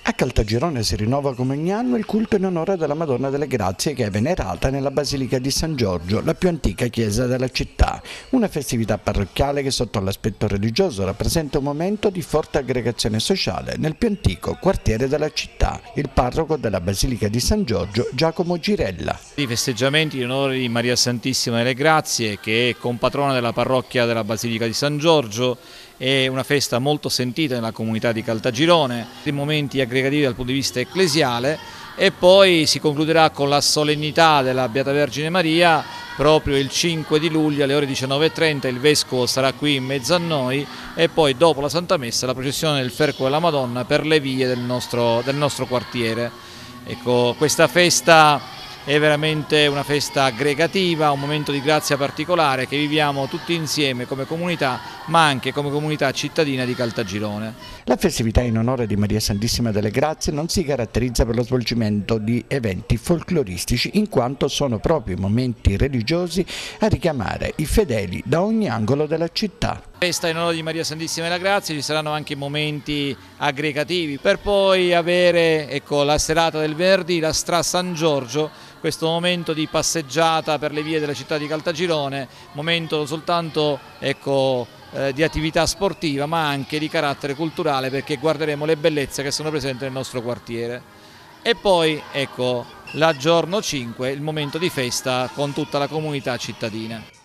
A Caltagirone si rinnova come ogni anno il culto in onore della Madonna delle Grazie che è venerata nella Basilica di San Giorgio, la più antica chiesa della città. Una festività parrocchiale che sotto l'aspetto religioso rappresenta un momento di forte aggregazione sociale nel più antico quartiere della città. Il parroco della Basilica di San Giorgio, Giacomo Girella. I festeggiamenti in onore di Maria Santissima delle Grazie, che è compatrona della parrocchia della Basilica di San Giorgio, è una festa molto sentita nella comunità di Caltagirone, dei momenti aggregativi dal punto di vista ecclesiale, e poi si concluderà con la solennità della Beata Vergine Maria proprio il 5 di luglio alle ore 19:30. Il Vescovo sarà qui in mezzo a noi e poi dopo la Santa Messa la processione del Ferco della Madonna per le vie del nostro quartiere. Ecco, questa festa è veramente una festa aggregativa, un momento di grazia particolare che viviamo tutti insieme come comunità, ma anche come comunità cittadina di Caltagirone. La festività in onore di Maria Santissima delle Grazie non si caratterizza per lo svolgimento di eventi folcloristici, in quanto sono proprio i momenti religiosi a richiamare i fedeli da ogni angolo della città. Festa in onore di Maria Santissima della Grazie, ci saranno anche momenti aggregativi per poi avere, ecco, la serata del venerdì, la Stra San Giorgio, questo momento di passeggiata per le vie della città di Caltagirone, momento soltanto, ecco, di attività sportiva ma anche di carattere culturale, perché guarderemo le bellezze che sono presenti nel nostro quartiere. E poi, ecco, il giorno 5, il momento di festa con tutta la comunità cittadina.